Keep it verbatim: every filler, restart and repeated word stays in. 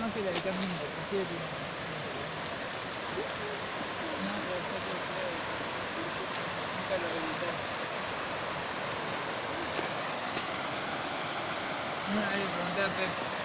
más que la de camino, así de tiene. No, pero está todo claro. Nunca lo revisé. Una vez le pregunté a Pep.